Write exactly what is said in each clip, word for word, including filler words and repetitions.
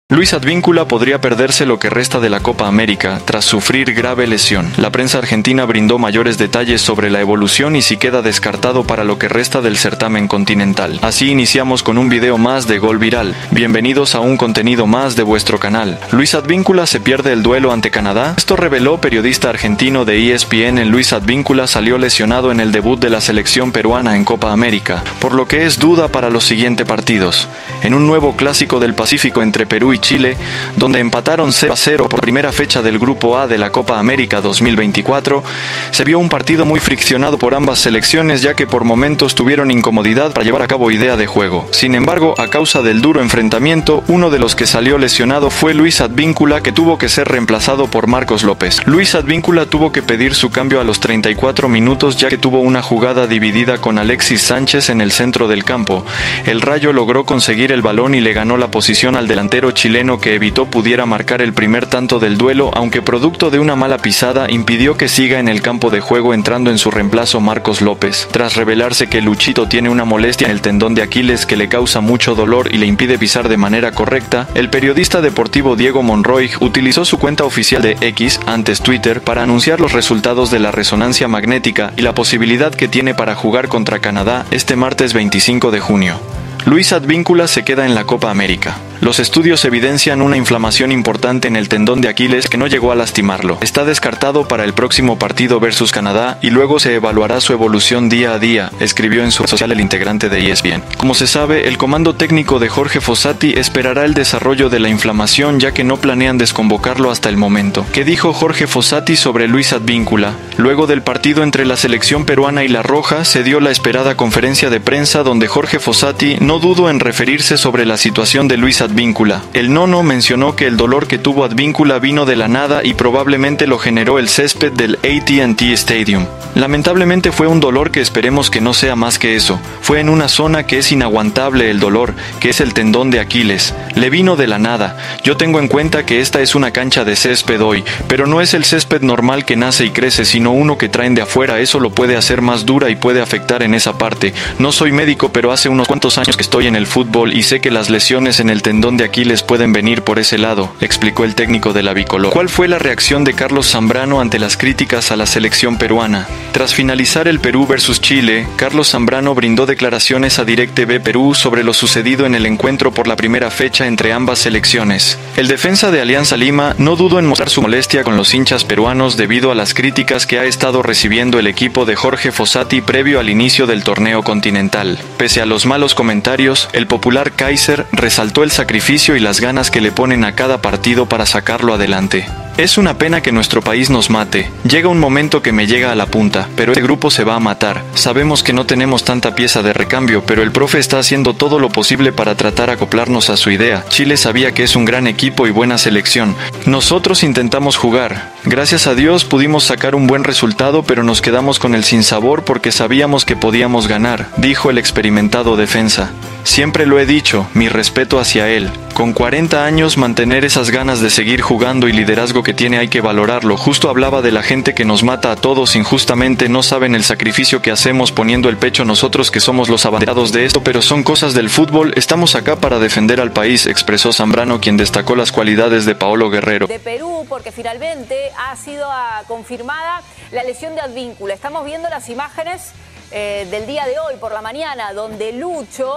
Luis Advíncula podría perderse lo que resta de la Copa América tras sufrir grave lesión. La prensa argentina brindó mayores detalles sobre la evolución y si queda descartado para lo que resta del certamen continental. Así iniciamos con un video más de Gol Viral. Bienvenidos a un contenido más de vuestro canal. Luis Advíncula se pierde el duelo ante Canadá. Esto reveló periodista argentino de E S P N. Luis Advíncula salió lesionado en el debut de la selección peruana en Copa América, por lo que es duda para los siguientes partidos. En un nuevo clásico del Pacífico entre Perú y Chile, donde empataron cero a cero por primera fecha del Grupo A de la Copa América dos mil veinticuatro, se vio un partido muy friccionado por ambas selecciones, ya que por momentos tuvieron incomodidad para llevar a cabo idea de juego. Sin embargo, a causa del duro enfrentamiento, uno de los que salió lesionado fue Luis Advíncula, que tuvo que ser reemplazado por Marcos López. Luis Advíncula tuvo que pedir su cambio a los treinta y cuatro minutos, ya que tuvo una jugada dividida con Alexis Sánchez en el centro del campo. El Rayo logró conseguir el balón y le ganó la posición al delantero chileno, que evitó pudiera marcar el primer tanto del duelo, aunque producto de una mala pisada impidió que siga en el campo de juego, entrando en su reemplazo Marcos López. Tras revelarse que Luchito tiene una molestia en el tendón de Aquiles que le causa mucho dolor y le impide pisar de manera correcta, el periodista deportivo Diego Monroy utilizó su cuenta oficial de X, antes Twitter, para anunciar los resultados de la resonancia magnética y la posibilidad que tiene para jugar contra Canadá este martes veinticinco de junio. Luis Advíncula se queda en la Copa América. Los estudios evidencian una inflamación importante en el tendón de Aquiles que no llegó a lastimarlo. Está descartado para el próximo partido versus Canadá y luego se evaluará su evolución día a día, escribió en su red social el integrante de E S P N. Como se sabe, el comando técnico de Jorge Fossati esperará el desarrollo de la inflamación, ya que no planean desconvocarlo hasta el momento. ¿Qué dijo Jorge Fossati sobre Luis Advíncula? Luego del partido entre la selección peruana y la Roja, se dio la esperada conferencia de prensa donde Jorge Fossati no dudó en referirse sobre la situación de Luis Advíncula. Advíncula. El nono mencionó que el dolor que tuvo Advíncula vino de la nada y probablemente lo generó el césped del A T and T Stadium. Lamentablemente fue un dolor que esperemos que no sea más que eso. Fue en una zona que es inaguantable el dolor, que es el tendón de Aquiles. Le vino de la nada. Yo tengo en cuenta que esta es una cancha de césped hoy, pero no es el césped normal que nace y crece, sino uno que traen de afuera. Eso lo puede hacer más dura y puede afectar en esa parte. No soy médico, pero hace unos cuantos años que estoy en el fútbol y sé que las lesiones en el tendón de Aquiles pueden venir por ese lado, explicó el técnico de la bicolor. ¿Cuál fue la reacción de Carlos Zambrano ante las críticas a la selección peruana? Tras finalizar el Perú versus Chile, Carlos Zambrano brindó declaraciones a DirecTV Perú sobre lo sucedido en el encuentro por la primera fecha entre ambas selecciones. El defensa de Alianza Lima no dudó en mostrar su molestia con los hinchas peruanos debido a las críticas que ha estado recibiendo el equipo de Jorge Fossati previo al inicio del torneo continental. Pese a los malos comentarios, el popular Kaiser resaltó el sacrificio y las ganas que le ponen a cada partido para sacarlo adelante. Es una pena que nuestro país nos mate. Llega un momento que me llega a la punta, pero este grupo se va a matar. Sabemos que no tenemos tanta pieza de recambio, pero el profe está haciendo todo lo posible para tratar de acoplarnos a su idea. Chile sabía que es un gran equipo y buena selección. Nosotros intentamos jugar. Gracias a Dios pudimos sacar un buen resultado, pero nos quedamos con el sinsabor porque sabíamos que podíamos ganar, dijo el experimentado defensa. Siempre lo he dicho, mi respeto hacia él. Con cuarenta años, mantener esas ganas de seguir jugando y liderazgo que tiene hay que valorarlo. Justo hablaba de la gente que nos mata a todos injustamente, no saben el sacrificio que hacemos poniendo el pecho nosotros que somos los abanderados de esto, pero son cosas del fútbol, estamos acá para defender al país, expresó Zambrano, quien destacó las cualidades de Paolo Guerrero. De Perú, porque finalmente ha sido uh, confirmada la lesión de Advíncula. Estamos viendo las imágenes eh, del día de hoy por la mañana, donde Lucho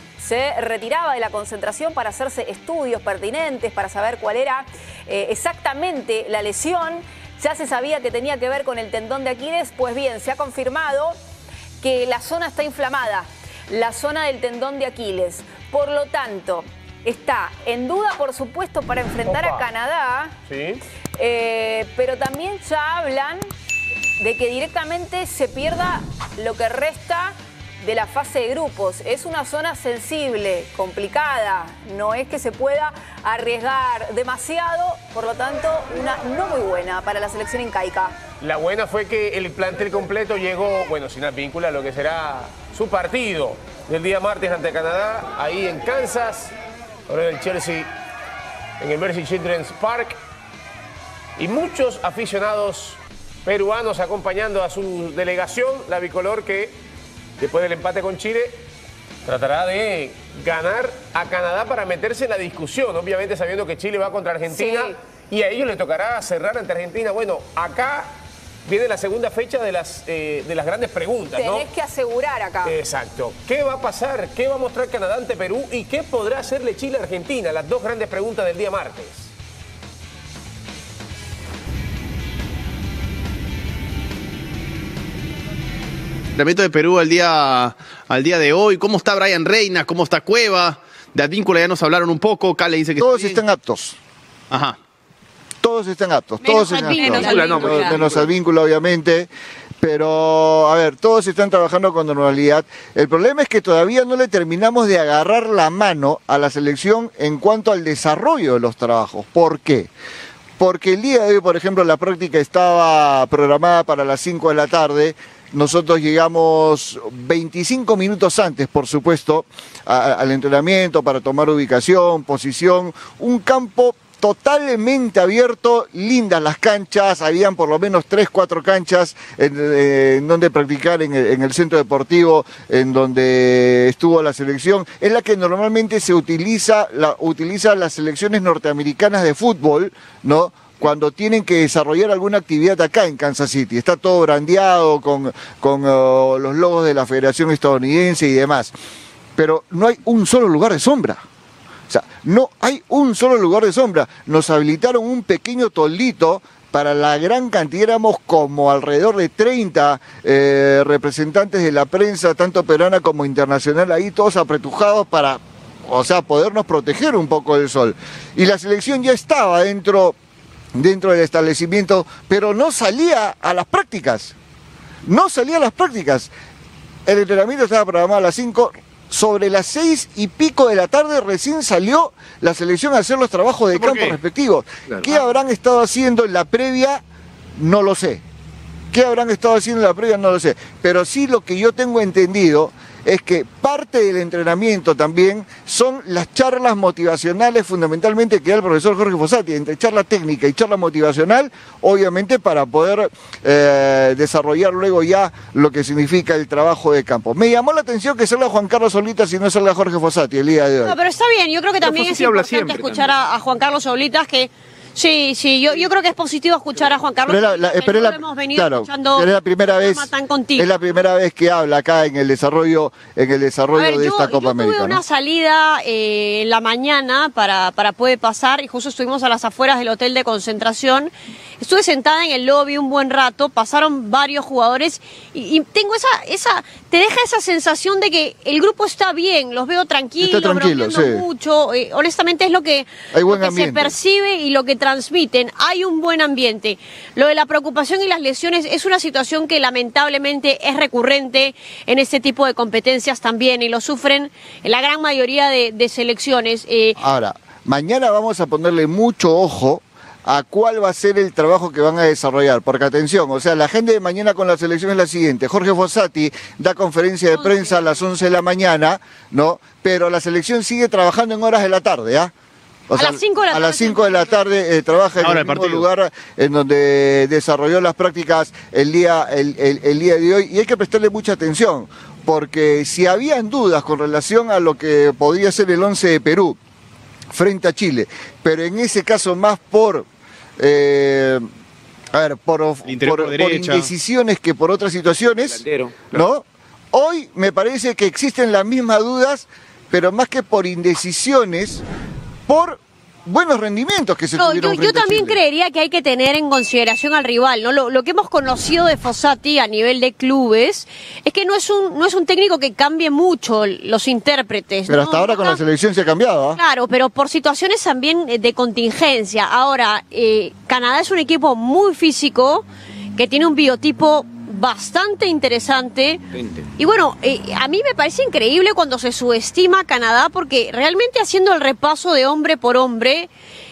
se retiraba de la concentración para hacerse estudios pertinentes, para saber cuál era eh, exactamente la lesión. Ya se sabía que tenía que ver con el tendón de Aquiles, pues bien, se ha confirmado que la zona está inflamada, la zona del tendón de Aquiles. Por lo tanto, está en duda, por supuesto, para enfrentar Opa. a Canadá, ¿Sí? eh, pero también ya hablan de que directamente se pierda lo que resta de la fase de grupos. Es una zona sensible, complicada, no es que se pueda arriesgar demasiado, por lo tanto, una no muy buena para la selección incaica. La buena fue que el plantel completo llegó, bueno, sin Advíncula, lo que será su partido del día martes ante Canadá, ahí en Kansas, ahora en el Chelsea, en el Mercy Children's Park, y muchos aficionados peruanos acompañando a su delegación, la bicolor, que después del empate con Chile tratará de ganar a Canadá para meterse en la discusión, obviamente sabiendo que Chile va contra Argentina sí. y a ellos les tocará cerrar ante Argentina. Bueno, acá viene la segunda fecha de las, eh, de las grandes preguntas, ¿no? Tenés que asegurar acá. Exacto. ¿Qué va a pasar? ¿Qué va a mostrar Canadá ante Perú? ¿Y qué podrá hacerle Chile a Argentina? Las dos grandes preguntas del día martes. Entrenamiento de Perú al día, al día de hoy. ¿Cómo está Brian Reina? ¿Cómo está Cueva? De Advíncula ya nos hablaron un poco. Cale dice que todos está están aptos. Ajá. Todos están aptos. Menos todos están Advíncula, aptos. menos Advíncula. Menos Advíncula, obviamente. Pero, a ver, todos están trabajando con normalidad. El problema es que todavía no le terminamos de agarrar la mano a la selección en cuanto al desarrollo de los trabajos. ¿Por qué? Porque el día de hoy, por ejemplo, la práctica estaba programada para las cinco de la tarde. Nosotros llegamos veinticinco minutos antes, por supuesto, a, al entrenamiento para tomar ubicación, posición, un campo totalmente abierto, lindas las canchas, habían por lo menos tres, cuatro canchas en, en donde practicar en el, en el centro deportivo, en donde estuvo la selección, es la que normalmente se utiliza, la, utiliza las selecciones norteamericanas de fútbol, ¿no? Cuando tienen que desarrollar alguna actividad acá en Kansas City. Está todo brandeado con, con uh, los logos de la Federación Estadounidense y demás. Pero no hay un solo lugar de sombra. O sea, no hay un solo lugar de sombra. Nos habilitaron un pequeño toldito para la gran cantidad, éramos como alrededor de treinta eh, representantes de la prensa, tanto peruana como internacional, ahí todos apretujados para, o sea, podernos proteger un poco del sol. Y la selección ya estaba dentro... dentro del establecimiento, pero no salía a las prácticas, no salía a las prácticas. El entrenamiento estaba programado a las cinco, sobre las seis y pico de la tarde recién salió la selección a hacer los trabajos de campo qué? respectivos. Claro. ¿Qué habrán estado haciendo en la previa? No lo sé. ¿Qué habrán estado haciendo en la previa? No lo sé. Pero sí lo que yo tengo entendido es que parte del entrenamiento también son las charlas motivacionales fundamentalmente que da el profesor Jorge Fossati, entre charla técnica y charla motivacional, obviamente para poder eh, desarrollar luego ya lo que significa el trabajo de campo. Me llamó la atención que salga Juan Carlos Solitas y no salga Jorge Fossati el día de hoy. No, pero está bien, yo creo que también es importante escuchar a, a Juan Carlos Solitas que... Sí, sí, yo, yo creo que es positivo escuchar a Juan Carlos. Pero la, la, pero la, hemos venido claro, escuchando es la primera vez, es la primera vez que habla acá en el desarrollo, en el desarrollo ver, de yo, esta Copa yo América. Tuve una ¿no? salida eh, en la mañana para, para poder pasar y justo estuvimos a las afueras del hotel de concentración. Estuve sentada en el lobby un buen rato, pasaron varios jugadores y, y tengo esa, esa, te deja esa sensación de que el grupo está bien, los veo tranquilos, está tranquilo, bromeando sí. mucho. Eh, honestamente es lo que, Hay buen lo que se ambiente. percibe y lo que transmiten. Hay un buen ambiente. Lo de la preocupación y las lesiones es una situación que lamentablemente es recurrente en este tipo de competencias también y lo sufren en la gran mayoría de, de selecciones. Eh, Ahora, mañana vamos a ponerle mucho ojo a cuál va a ser el trabajo que van a desarrollar, porque atención, o sea, la agenda de mañana con la selección es la siguiente: Jorge Fossati da conferencia de prensa a las once de la mañana, ¿no? Pero la selección sigue trabajando en horas de la tarde, ¿ah? O a sea, las cinco de la tarde. A las cinco de la tarde eh, trabaja en Ahora el el mismo partido. lugar en donde desarrolló las prácticas el día, el, el, el día de hoy, y hay que prestarle mucha atención, porque si habían dudas con relación a lo que podría ser el once de Perú frente a Chile, pero en ese caso más por... Eh, a ver, por, por, por por derecha. indecisiones que por otras situaciones, Delantero, ¿no? Hoy me parece que existen las mismas dudas, pero más que por indecisiones, por buenos rendimientos que se No, tuvieron yo, yo frente a también Chile. creería que hay que tener en consideración al rival, ¿no? Lo, lo que hemos conocido de Fossati a nivel de clubes es que no es un no es un técnico que cambie mucho los intérpretes. Pero ¿no? hasta ahora con la Nunca- selección se ha cambiado, ¿ah? Claro, pero por situaciones también eh, de contingencia. Ahora, eh, Canadá es un equipo muy físico, que tiene un biotipo bastante interesante. Y bueno, eh, a mí me parece increíble cuando se subestima a Canadá, porque realmente haciendo el repaso de hombre por hombre,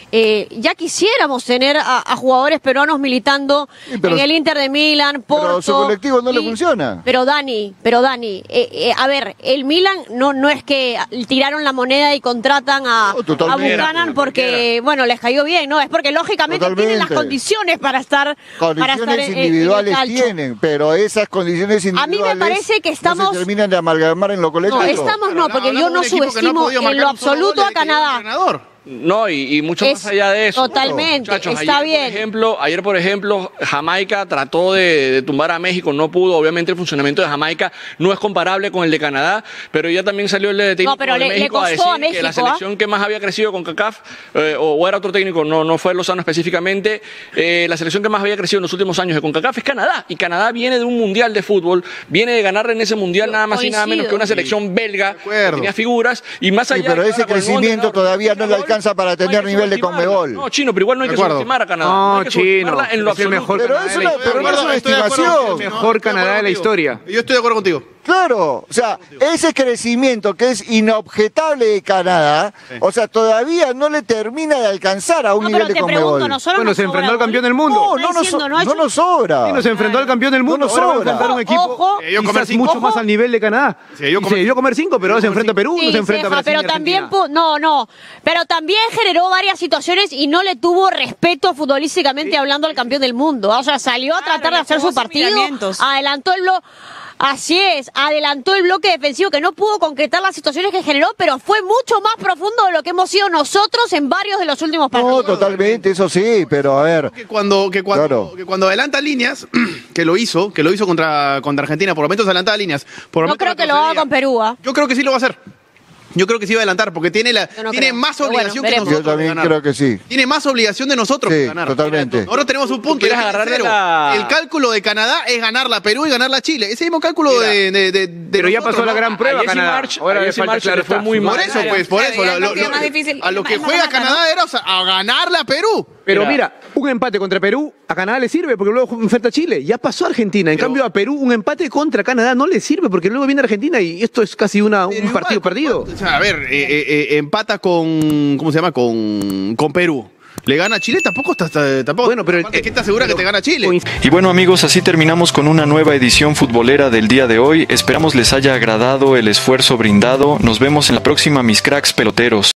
Eh, ya quisiéramos tener a, a jugadores peruanos militando Sí, pero- en el Inter de Milán, Porto. Pero su colectivo no le funciona. Pero Dani, pero Dani, eh, eh, a ver, el Milan no no es que tiraron la moneda y contratan a, No, a totalmente. Buchanan porque, bueno, les cayó bien, ¿no? Es porque lógicamente Totalmente. tienen las condiciones para estar, para estar Condiciones en- en- en el individuales calcio. tienen, pero esas condiciones A mí me individuales parece que estamos- no se terminan de amalgamar en lo colectivo. No, estamos no, porque Hablamos yo de no un equipo que no ha subestimo podido en marcar lo un solo absoluto gol a desde que llegó el Canadá. entrenador. No, y, y mucho Es más allá de eso. totalmente, Muchachos, está ayer, bien. Por ejemplo, ayer, por ejemplo, Jamaica trató de, de tumbar a México, no pudo. Obviamente el funcionamiento de Jamaica no es comparable con el de Canadá, pero ya también salió el de técnico No, pero de le- le México a costó decir a que México, la ¿ah? selección que más había crecido con CACAF, eh, o, o era otro técnico, no, no fue Lozano específicamente, eh, la selección que más había crecido en los últimos años de CONCACAF es Canadá. Y Canadá viene de un mundial de fútbol, viene de ganarle en ese mundial Yo nada más y nada menos coincido. que una selección belga acuerdo. que tenía figuras. Y más Sí, allá pero de que ese ahora con el nuevo crecimiento entrenador, todavía no le gol, alcanza para no hay tener que nivel de subestimarla. Conmebol. No, Chino, pero igual no hay De que acuerdo. subestimar a Canadá. No, hay que Chino, subestimarla en lo es el absoluto. mejor Pero Canadá es de una- la pero no es historia. una Estoy de acuerdo estimación. contigo, Mejor estoy de Canadá acuerdo de la contigo. historia. Yo estoy de acuerdo contigo. Claro, o sea, ese crecimiento que es inobjetable de Canadá, o sea, todavía no le termina de alcanzar a un No, nivel pero de te Conmebol. pregunto, nosotros Bueno, nos se enfrentó sobra al gol. campeón del mundo. No, no Está nos, diciendo, no ha no hecho- nos sobra. Sí, nos enfrentó al campeón del mundo, No nos ahora va a sobra. enfrentar a un equipo Ojo. Se debió comer quizás cinco. mucho Ojo. más al nivel de Canadá. Se debió comer Se debió comer cinco, pero ahora se enfrenta a Perú, Sí, no se enfrenta a Ceja, Brasil pero y también Argentina. pu- no, no, pero también generó varias situaciones y no le tuvo respeto futbolísticamente hablando al campeón del mundo. O sea, salió a Claro, tratar de le hacer jugó su sin partido, miramientos. adelantó el bloque. Así es, adelantó el bloque defensivo que no pudo concretar las situaciones que generó, pero fue mucho más profundo de lo que hemos sido nosotros en varios de los últimos No, partidos. totalmente, eso sí, pero a ver. Que cuando, que cuando, Claro. que cuando adelanta líneas, que lo hizo, que lo hizo contra, contra Argentina, por momentos adelantaba líneas. Por No momentos creo que lo haga retrocedía. con Perú, ¿ah? Yo creo que sí lo va a hacer. Yo creo que sí va a adelantar, porque tiene, la, Yo no tiene creo. más Pero bueno, obligación que veremos. nosotros. Yo también de ganar. creo que sí. Tiene más obligación de nosotros Sí, que ganar. totalmente. Nosotros tenemos un punto. quieres y es agarrarle cero. la- El cálculo de Canadá es ganarla a Perú y ganarla a Chile. Ese mismo cálculo Mira, de, de, de- de Pero ya nosotros, pasó la ¿no? gran prueba Ayer sí Canadá. March- Ahora ayer le sí falta March claro le fue está. muy Por mal. eso, pues, por Claro, eso. ya lo- el lo- partido lo- más difícil, a lo es que más juega bacano. Canadá era o sea, a ganarle a Perú. Pero Mira. mira, un empate contra Perú a Canadá le sirve porque luego enfrenta a Chile. Ya pasó a Argentina. En cambio, a Perú un empate contra Canadá no le sirve porque luego viene Argentina y esto es casi una, Pero un igual, partido perdido. O sea, a ver, eh, eh, eh, empata con. ¿Cómo se llama? Con, con Perú. ¿Le gana a Chile? Tampoco está. está- tampoco. Bueno, pero el- ¿Qué estás segura que te gana Chile? Y bueno amigos, así terminamos con una nueva edición futbolera del día de hoy. Esperamos les haya agradado el esfuerzo brindado. Nos vemos en la próxima, mis cracks peloteros.